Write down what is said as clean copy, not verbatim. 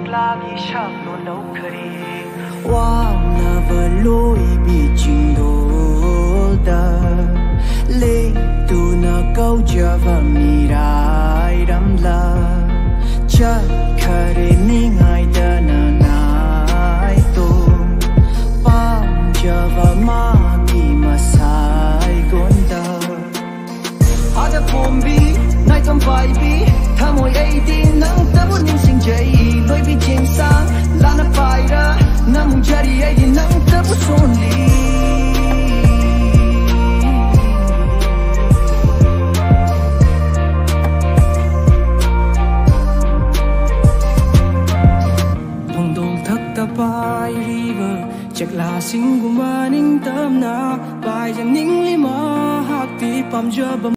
la bi sham no no khari wow na va loi bi jing do da le tu na kau java mi rai ram la cha khare ni ngai da na nai to pam java ma bi masai gonda ada pombi nai tam vai bi thamoi ai din nang tabu ning sing jai loi bi jing sang lana paira nam jari ai din nang tabu sonli hong dong thak ta pai river chak la sing gu ma ning tam na pai jang ning li ma hak ti pam ja